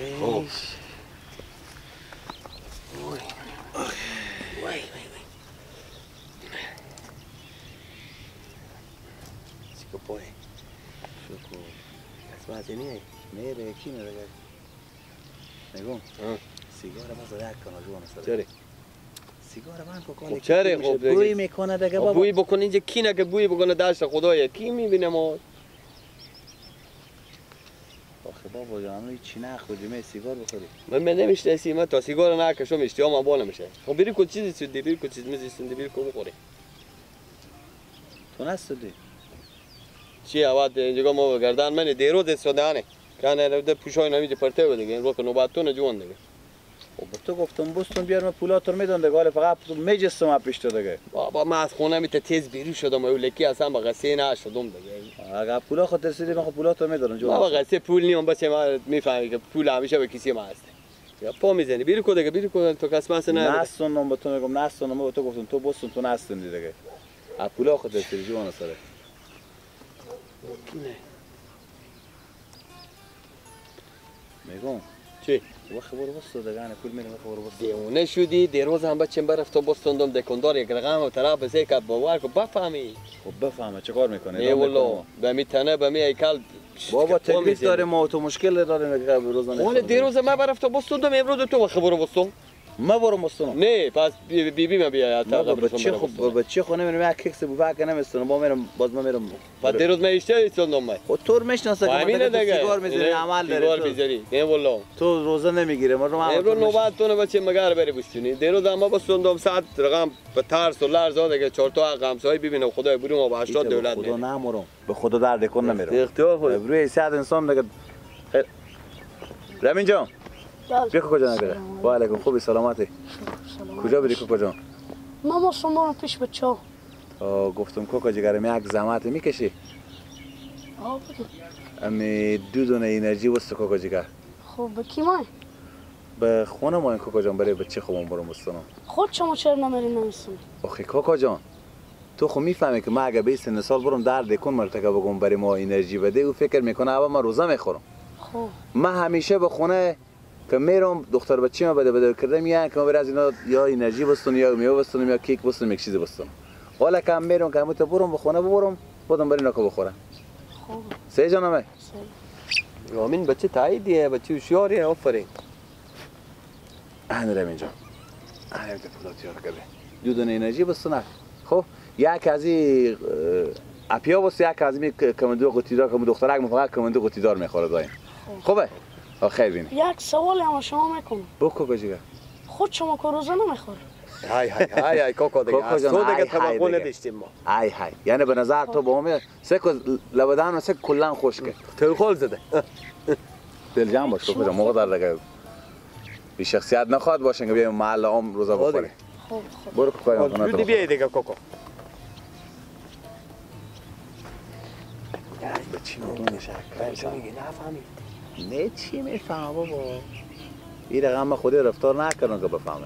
Chico poi. Chico. Ascolta, ne nere chi ne ragazzi. نگم سیگار باز یک کنه جوان است. چرا؟ سیگار من کو کاری. چرا خب بوی میکنه دیگه بابا. بوی بکنه اینجا کی نه که بوی بکنه داشت خدایا کی میبینه ما. آخه بابا جان چی نخوری می سیگار بخوری. من نمیشناسی من تا سیگار نکشم اشتیام بالا میشه. خب بری کو چیزی سودی بری کو چیز میزیستن بری کو بخوری. تو نستدی. چی آواد اینجا ما گردن من دیروز استودانه. کانه در پوشای نمیده پرته بود دیگه رو که نوباتونه جوان دیگه. خب تو گفتم بستون بیار من پولاتو میدن دیگه حالا فقط میجستم اپیش تو دیگه. بابا ما از خونه میته تیز بیرون شدم و لکی اصلا با قصه نشدم دیگه. اگه پولا خاطر رسیدی من خب پولاتو میدارم جوان. بابا قصه پول نیم بس ما میفهمی که پول همیشه به کسی ما هست. یا پا میزنی بیرو کو دیگه بیرو کو تو کس ماس نه. نستونم با تو میگم نستونم با تو گفتم تو بستون تو نستوندی دیگه. ا پولا خاطر رسیدی جوان سره. نه. میگم چی؟ و خبر واسه دگانه پول میرم خبر واسه دیونه شدی دیروز هم بچم برفت بستوندم دکاندار یک رقم و طرف بزه که باور کو بفهمی. خب بفهمه چه کار میکنه؟ نه والله به میتنه به می ایکال بابا تکلیف داره ما تو مشکل داریم که روزانه. حالا دیروز ما برفت بستوندم امروز تو خبر وستم. ما برم بستونم. نه پس بی ما بیا تا بچه خب بچه خونه میرم یک کیکس بو که نمیستونم با میرم باز ما میرم. بعد دیروز ما اشتباه استوندم ما. خب تو میشناسه که من سیگار میزنی عمل داری. سیگار میزنی. نه والله. تو روزه نمیگیره ما رو ما. امروز نوبت تو بچه مگر بری بستونی. دیروز ما بستوندم 100 رقم به ترس و لرز دیگه 4 تا رقمسای ببینم خدای برو ما با 80 دولت خدا نمورم به خدا درد کن نمیرم. اختیار خود. روی 100 انسان دیگه رامین جان بیا کجا نگره. و علیکم خوبی سلامتی. کجا بری کوکو جان؟ ما شما پیش بچه‌ها. گفتم کوکو جگرم یک زحمت میکشی. بگو. امی دو دونه انرژی واسه کوکو جگر. خب به کی ما؟ به خونه ما این کوکو جان برای بچه خوبم برم بستونم. خود شما چرا نمیری نمیستونی؟ آخه کوکو جان تو خو میفهمی که ما اگه 20 سال برم درد کن مرتکب بگم برای ما انرژی بده او فکر میکنه اول ما روزه میخورم. خب من همیشه به خونه که میرم دختر بچه ما بده کردم میان که ما برای از اینا یا انرژی بستون یا میوه بستونم یا کیک بستونم یک چیزی بستونم. حالا که میرم که همون تو برم به خونه ببرم خودم برای نکو بخورم. خوب. سه جانمه. رامین بچه تاییدیه بچه هوشیاریه آفرین. رامین جان. همین که پولات یار کرده. دو دونه انرژی بستونه. خب یک از این اپیا واسه یک از این کماندو قطیدار که دخترک مفقط کماندو قطیدار میخوره دایم. خوبه؟ خیر بینی. یک سوالی هم شما میکنم. بکو جیگر. خود شما که روزه نمیخوره. های کوکو دیگه. تو دیگه تباکو نداشتیم ما. های یعنی به نظر تو با همه سکو لبدان و سک کلان خشکه. تو خول زده. دل جمع باش کوکو جان موقع در دیگه بی شخصیت نخواد باشن که بیایم محل عام روزه بخوره. خوب. برو کوکو جان. جودی بیای دیگه کوکو. به چی میگی شکر؟ میگی نفهمی. نه چی میفهمم بابا. این رقم خودی رفتار نکردن که بفهمه.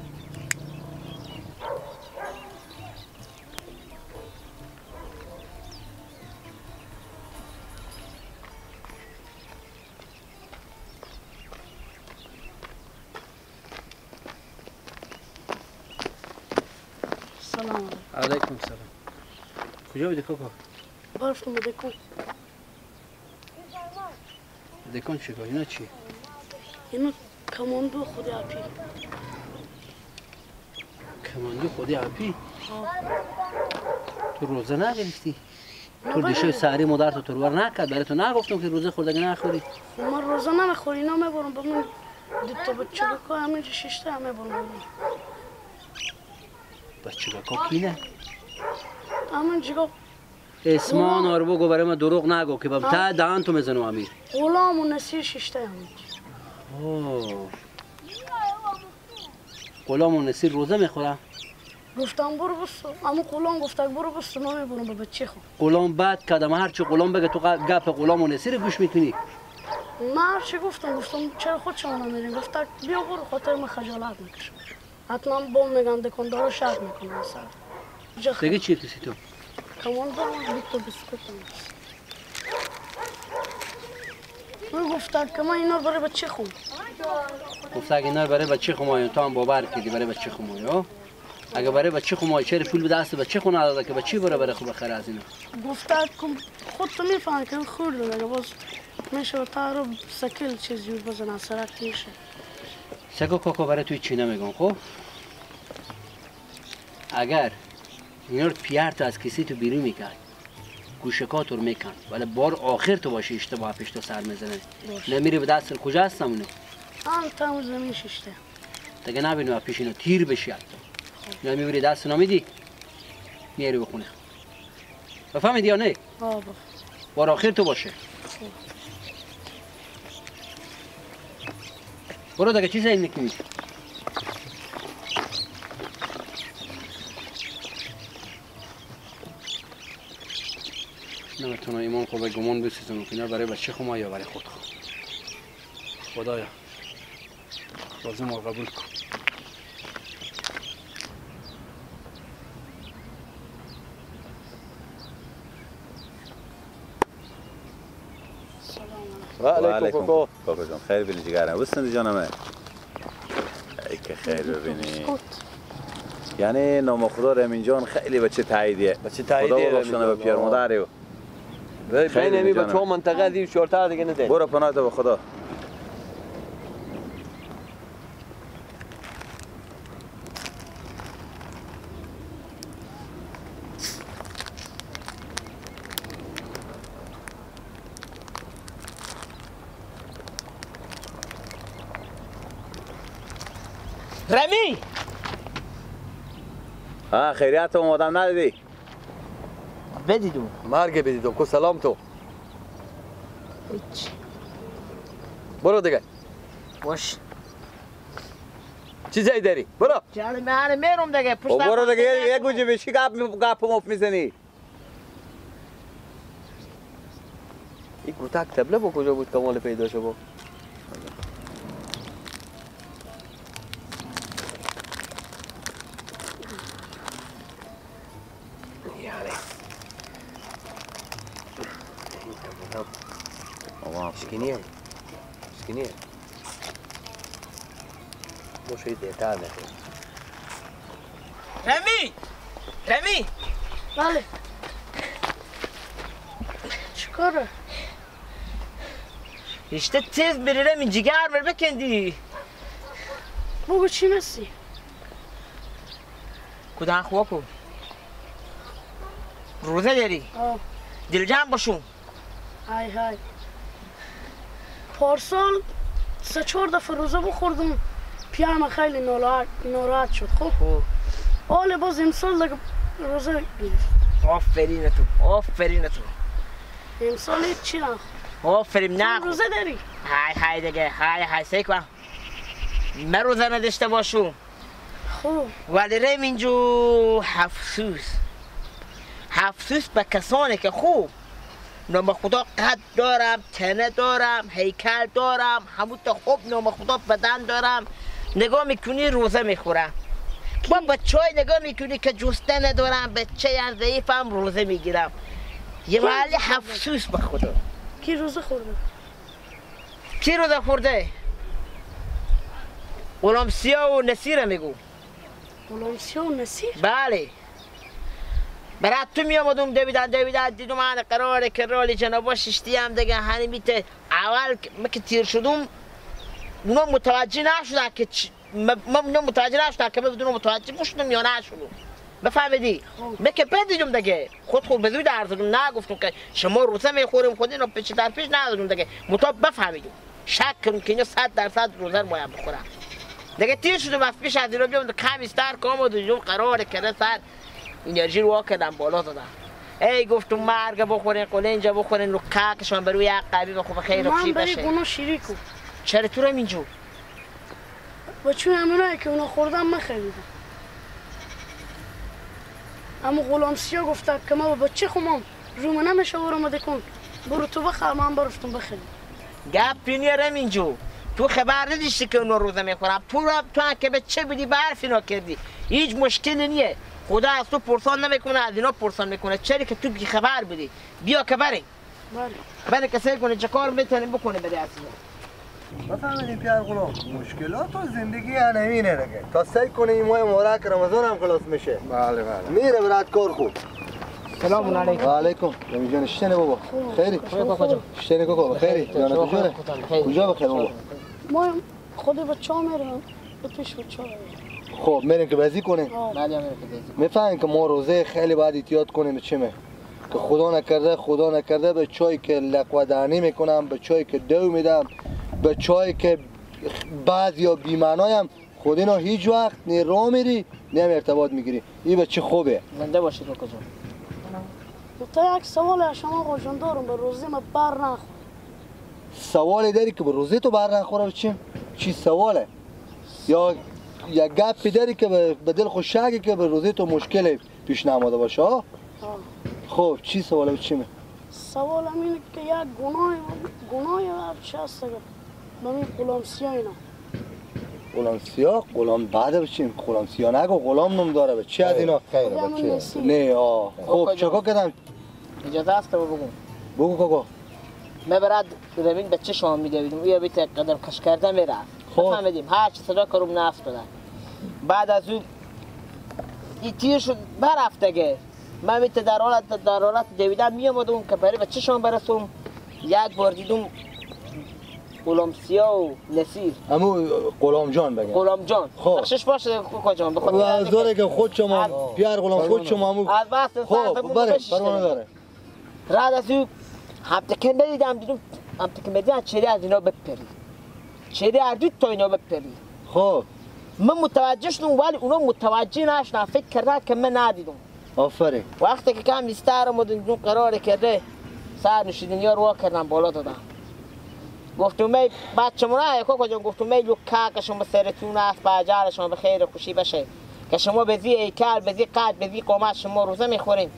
سلام علیکم سلام. کجا بودی کوکو؟ برفتم به دکون. دکون چیکار؟ اینا چی؟ اینو کماندو خودی اپی. کماندو خودی اپی؟ تو روزه نگرفتی؟ تو دیشه سحری مادر تو ترور نکرد برای تو نگفتم که روزه خوردگی نخوری؟ من روزه نمیخوری اینا میبرم بمون دو تا بچه بکا همینجا 6 تا میبرم. بچه بکا کی نه؟ همین جگا اسمان آر بگو برای من دروغ نگو که با تا دهان تو میزنم امیر. غلام و نصیر 6 تا همینجا. غلام و نصیر روزه میخوره؟ گفتم برو بستو اما غلام گفت برو بستو ما میبرم به بچه خود. غلام بد کدم هرچی غلام بگه تو گپ غلام و نصیر گوش میکنی؟ من هرچی گفتم چرا خود شما نمیرین؟ گفت بیا برو خاطر من خجالت نکشم. حتما بوم میگن دکاندار رو شرط میکنن سر. دیگه چی کسی تو؟ کماندار من بیت تو بسکوت او گفتن که من اینا برای بچه خون. گفت اگه اینا برای بچه خمایی تو هم باور کردی برای بچه خمایی ها؟ اگه برای بچه خمایی چرا پول به دست بچه خونه نداده که بچه برای خوب بخره از اینا؟ گفتن که خود تو میفهمی که خورده دیگه باز میشه تا رو سکل چیزی بزنه سرک میشه. سکو کاکا برای توی چی نمیگم خب؟ اگر اینا رو پیار تو از کسی تو بیرون میکرد گوشکات رو میکن ولی بار آخر تو باشی اشتباه پیش تو سر میزنه نمیری به دست کجا هست نمونه؟ هم تمام زمین ششته دیگه نبینو پیش اینو تیر بشی حتی یا میبری دست نمیدی میاری بخونه بفهمیدی یا نه؟ بابا بار آخر تو باشه برو دیگه چی سعی میکنی؟ نمیتونه ایمان خوبه گمان بسیزم که اینا برای بچه خما یا برای خود خدایا بازی ما قبول کن و علیکم کاکا جان خیر بینی جگرم بستند جانمه ای که خیر ببینی یعنی نام خدا رمین جان خیلی بچه تاییدیه بچه تاییدیه خدا بخشنه به پیر مادریو بین امی بچه ها منطقه دیر شورتر دیگه نده برو پناه تو به خدا رمی ها خیریت هم آدم ندیدی بدیدم مرگ بدیدم کو سلام تو هیچ برو دیگه باش چی جایی داری برو جان من میرم دیگه پشت برو دیگه یک گوجه بشی گپ مف میزنی این گوتک تبله با کجا بود کمال پیدا شو با شکنیه شکنیه باشه دیتر نکنه رمی بله چیکاره؟ رشته تیز بری رمی جگر بر بکندی بگو چی مسی؟ کدام خواه کن روزه داری آه دل جمع باشون های های پارسال 3-4 دفعه روزه بخوردم پیام خیلی ناراحت شد خب حالا باز امسال دیگه روزه گرفت آفرین تو امسال هیچ چی نخورد آفرین نه روزه داری؟ های دیگه های سیکوا من روزه نداشته باشم خب ولی رمین جو افسوس به کسانی که خوب نام خدا قد دارم تنه دارم هیکل دارم همون تا خوب نام خدا بدن دارم نگاه میکنی روزه میخورم با بچهای نگاه میکنی که جسته ندارم بچه ضعیفم روزه میگیرم یه محل افسوس به خدا کی روزه خورده؟ کی روزه خورده؟ غلام سیاه و نصیر میگو غلام سیاه و نصیر؟ بله برای تو می آمدم دویدن دیدم من قراره که رالی جنابا ششتی هم دیگه هنمیته اول که تیر شدم اونا متوجه نشدن که اونا متوجه نشدن که بدون متوجه بشدم یا نشدم بفهمیدی؟ که بدیدم دیگه خود به زود عرض دادم نگفتم که شما روزه میخوریم خود اینو پیش در پیش ندادم دیگه بفهمیدم شک کنم که اینا 100% روزه رو باید بخورم دیگه تیر شدم از پیش از اینا بیام کم استر کام و دیدم قراره که سر انرژی رو کردم بالا دادم ای گفتم مرگ بخورین قلنجا بخورین رو کاکشون بروی عقبی بخور خیر و خوشی بشه من برای شریکو چرا تو رو اینجور و چون همونایی که اونا خوردم من خریدم اما غلام سیاه گفته که ما با بچه خمام رومه نمیشه آمده کن برو تو بخر من برفتم بخریم گپ پینیرم اینجور تو خبر نداشتی که اونا روزه میخورم تو که به چه بودی برفی نکردی هیچ مشکلی نیه خدا از تو پرسان نمیکنه از اینا پرسان میکنه چرا که تو بی خبر بودی بیا که بریم بله بره کسی کنه چه کار میتونیم بکنه بده اصلا بفهمید پیار غلام مشکلات و زندگی همینه دیگه تا سعی کنه این ماه مبارک رمضان هم خلاص میشه. بله بله میره برات کار خوب. سلام علیکم. و علیکم. نمی جان شتنه بابا خیری؟ شتنه کوکو خیری؟ جان تو جونه؟ کجا بخیر بابا؟ ما خود بچه‌ها میریم به پیش بچه‌ها. خب میریم که بازی کنیم. بله میریم که بازی. میفهمین که ما روزه خیلی باید احتیاط کنیم چیمه که خدا نکرده به چایی که لقودانی میکنم، به چایی که دو میدم، به چایی که بعض یا بی‌معنای هم خود اینا هیچ وقت نه راه میری نه ارتباط میگیری. این بچه خوبه. زنده باشید کجا. تا یک سوال از شما قاجان دارم به روزی ما بر نخور. سوالی داری که به روزی تو بر نخوره چی سواله؟ یا یک گپی داری که به دل خوشحالی که به روزی تو مشکل پیش نماده باشه ها؟ خب چی سواله چیه؟ سوال اینه که یک گناهی چه هست اگر به می غلام سیاه اینا. غلام سیاه؟ غلام بعد بچیم؟ غلام سیاه نگو غلام نم داره به چی از اینا؟ خیره بچه نه خب چکا کردم؟ اجازه هست بگو بگو کاکا ما برات روین بچه شما میدویدیم یا بیت قدر کش کرده میره فهمیدیم هر چی صدا کروم نفت بده بعد از اون این تیر شد برفتگه من بیت در حالت دویدم میامدم که برای بچه شما برسوم یک بار دیدم غلام سیاه و نصیر امو غلام جان بگم غلام جان بخشش باشه کاکا جان بخاطر از داره که خود شما پیار غلام خود شما امو از بس خب برونه داره راد از اون همتکن ندیدم دیدم همتکن بدیدم چهره از اینا بپری چهره از دو تا اینا بپری خب من متوجه شدم ولی اونا متوجه نشدن فکر کردن که من ندیدم آفرین وقتی که کم ایستارم و دیدم قرار کرده سر نوشیدنی ها رو وا کردم بالا دادم گفتم ای بچه مونه کاکا جان گفتم ای لکه که شما سرتون است با اجال شما به خیر خوشی بشه که شما به زی ایکل به زی قد به زی قامت شما روزه میخورین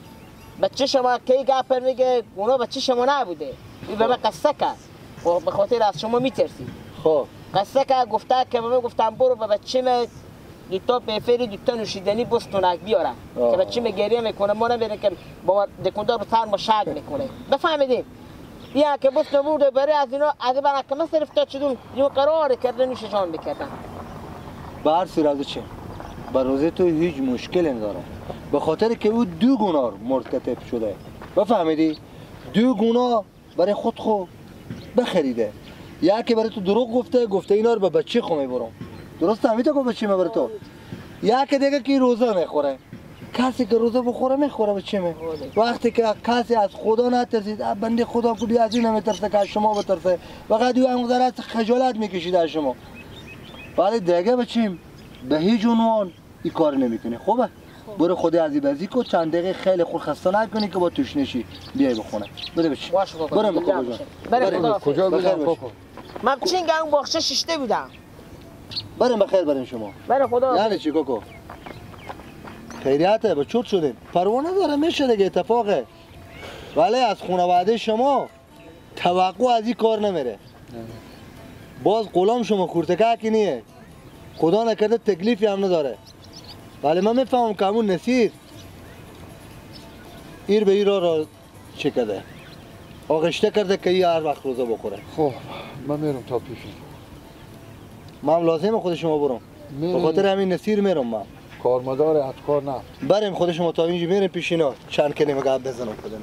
بچه شما کی گپر میگه اونا بچه شما نبوده این به من قصه کرد به خاطر از شما میترسی خب قصه کرد گفته که به من گفتم برو به بچه من دوتا پیفری دوتا نوشیدنی بستونک بیارم که بچه من گریه میکنه ما نمیره که با دکوندار به سر ما شک میکنه بفهمیدین یا که بستون بوده برای از اینا اگه برای که من صرف تا شدون یه قرار کرده نوششان بکردن به هر صورت چه به روزه تو هیچ مشکلی نداره به خاطر که او دو گناه مرتکب شده بفهمیدی دو گناه برای خود بخریده یکی برای تو دروغ گفته اینا رو به بچه خو میبرم درست فهمیده که بچه برای تو یکی دیگه که روزه میخوره کسی که روزه بخوره میخوره بچه می وقتی که کسی از خدا نترسید بنده خدا کلی از این نمیترسه که از شما بترسه فقط او هم خجالت میکشید از شما ولی دیگه بچه به هیچ عنوان این کار نمیکنه خوبه برو خودی از بازی کو چند دقیقه خیلی خود خسته نکنی که با توش نشی بیای بخونه بده بچه برو بکو برو کجا برم بکو من چینگ اون باخشه ششته بودم بریم بخیر بریم شما برو خدا یعنی چی کوکو خیریته به چوت شدیم پروانه داره میشه دیگه اتفاقه ولی از خانواده شما توقع از این کار نمیره باز غلام شما کورتکه نیه خدا نکرده تکلیفی هم نداره ولی من میفهمم که همون نصیر ایر به ایرا را چه کرده آغشته کرده که این هر وقت روزه بخوره خب من میرم تا پیشی من لازمه خود شما برم به خاطر همین نصیر میرم من کارمدار از کار نه بریم خود شما تا اینجا میریم پیش اینا چند کلمه گپ بزنم خودم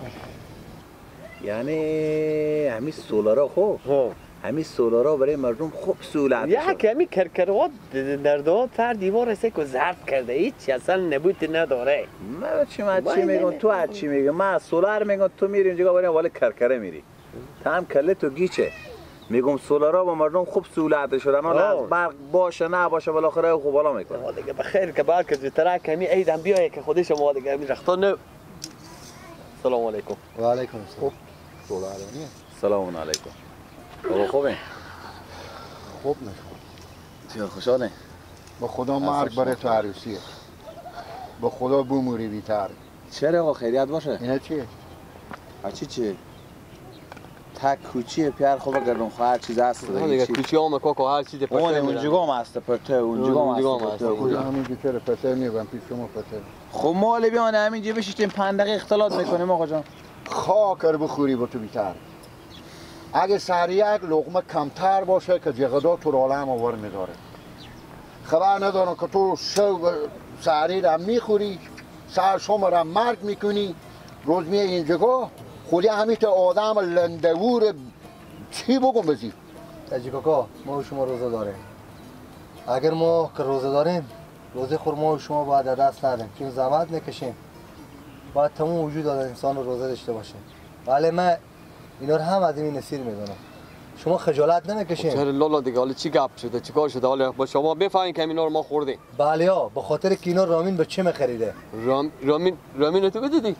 یعنی همین سولارا خوب همین سولارا برای مردم خوب سهولت یا کمی کرکروات دردا سر دیوار است که ظرف کرده هیچ اصلا نبوت نداره من چی میگم تو از چی میگم من سولار میگم تو میری اونجا برای حواله کرکره میری تام کله تو گیچه میگم سولارا با مردم خوب سهولت شدن از برق باشه نه باشه بالاخره خوب بالا میکنه دیگه بخیر که بعد که زودتر کمی عیدم بیایه که خودش شما دیگه همین رختان نه سلام علیکم و علیکم السلام سلام علیکم بابا خوبه خوب نشد چه خوشحاله با خدا مرگ برای تو عروسیه با خدا بموری بیتر چرا آقا خیریت باشه اینا چیه؟ چیه؟ تک کوچیه پیار خوبه گردون خواه هر چیز هست دیگه کوچی هم کاکا هر چیز پرته میرن اونجا هم هست پرته اونجا هم هست خدا همین بیتر پتر میبن پیش شما پتر خب مال بیانه همین جیبش این 5 دقیقه اختلاط میکنیم آقا جان خاکر بخوری به تو بیتر. اگه سر یک لقمه کمتر باشه که جغدا تو عالم آور میداره. خبر ندارم که تو سری را میخوری، سر شما را مرگ میکنی، روز میه اینجا خودی همیت آدم لندور چی بگم بزی؟ تاجی کاکا ما و شما روزه داریم. اگر ما که روزه داریم روزه خور ما و شما باید دست ندیم، چون زحمت میکشیم، باید تمام وجود آدم انسان رو روزه داشته باشیم. ولی من اینا رو هم از این نصیر میدونم. شما خجالت نمیکشین؟ چرا لالا دیگه حالا چی گپ شده؟ چیکار شده؟ حالا با شما بفهمین که اینا رو ما خوردیم. بله ها، به خاطر که اینا رامین به چه میخریده؟ رامین تو بدیدی؟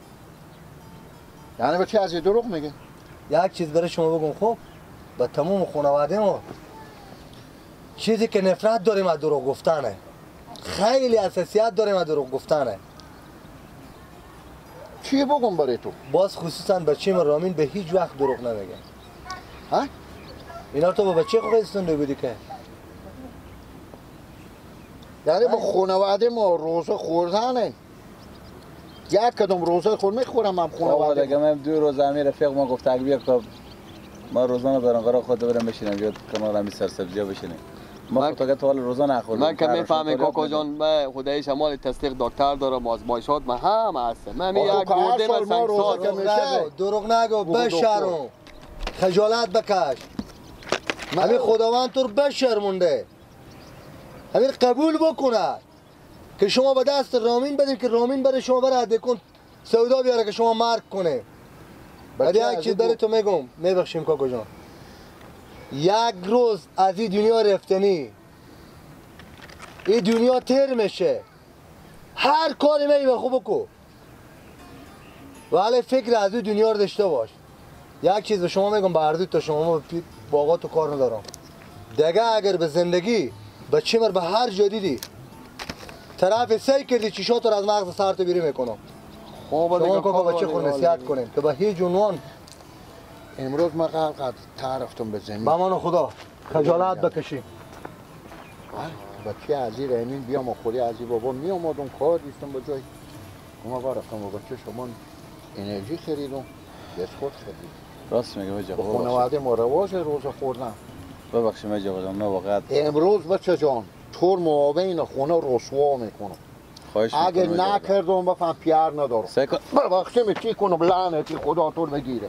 یعنی به چه از دروغ میگه؟ یک چیز برای شما بگم خب، به تمام خانواده ما چیزی که نفرت داریم از دروغ گفتنه. خیلی حساسیت داریم از دروغ گفتنه. چی بگم برای تو؟ باز خصوصا بچه رامین به هیچ وقت دروغ نمیگه. ها؟ اینا رو تو با بچه خود استونده بودی که؟ یعنی با خانواده ما روزه خوردنه. یک کدوم روزه خور میخورم هم خانواده. دیگه من 2 روز امیر رفیق ما گفت اگه بیا که ما روزانه برام قرار خود برم بشینم یا کنار همی سرسبزی بشینیم. ما خود تا حال روزه نخوردم. من که میفهمم کاکا جان، من خدای شمال تصدیق دکتر دارم، آزمایشات من هم هستم. من یک گرده من سنگسار. دروغ نگو بشرم. خجالت بکش. همین خداوند تو رو بشرمونده. همین قبول بکنه که شما به دست رامین بدیم که رامین بره شما بره عده کن سودا بیاره که شما مرگ کنه. بعد یک چیز برای تو میگم، میبخشیم کاکا جان. یک روز از این دنیا رفتنی، این دنیا تیر میشه. هر کاری میگه خوب بکن، ولی فکر از این دنیا رو داشته باش. یک چیز به شما میگم، به اردو تا شما باقا تو کار ندارم دیگه. اگر به زندگی به چمر به هر جدیدی طرف سعی کردی چیشات رو از مغز سرت بیری میکنم. خوب شما کاکا بچه خور نصیحت کنیم که به هیچ عنوان امروز ما قد تعرفتم به زمین. به من خدا خجالت بکشیم. بچه عزیز امین بیام و خودی عزیز بابا می آمدم کار دیستم به جای ما برفتم و بچه شما انرژی خریدم، بسکوت خریدم. راست میگه بچه. با خانواده ما رواج روزه خوردن. ببخشید بچه بودم نه واقعا. امروز بچه جان طور معاون خونه رسوا میکنم. اگه نکردم بفهم پیار ندارم. ببخشید می چی کنم لعنتی خدا طور بگیره.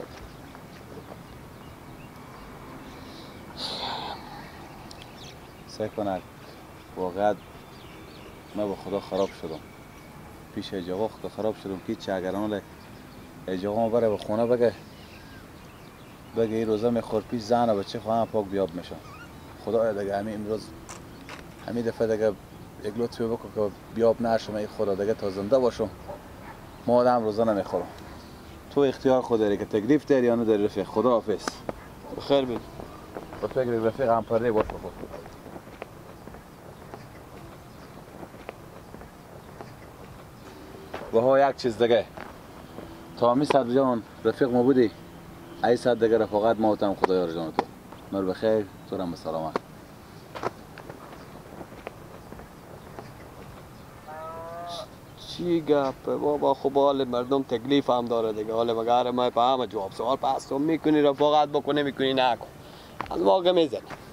سعی کند واقعا من با خدا خراب شدم. پیش اجاقا خدا خراب شدم که چه اگر آنه اجاقا ما بره به خونه بگه این روزه میخور پیش زن و بچه خواهم پاک بیاب میشن. خدا دیگه همین امروز همین دفعه دیگه یک لطفی بکن که بیاب نشم. ای خدا دیگه تا زنده باشم ما آدم روزه نمیخورم. تو اختیار خود داری که تکلیف داری یا نداری رفیق. خدا حافظ. بخیر بید. با فکر رفیق هم پرده باش بخور. و ها یک چیز دیگه تا همی صد جان رفیق ما بودی ای صد دیگه رفاقت ما هم خدایار جان تو مر بخیر تو رم بسلامت. چی گپه بابا؟ خب حال مردم تکلیف هم داره دیگه. حال مگر ما به همه جواب سوال پس تو میکنی رفاقت بکنه میکنی نکن از واقع میزنی.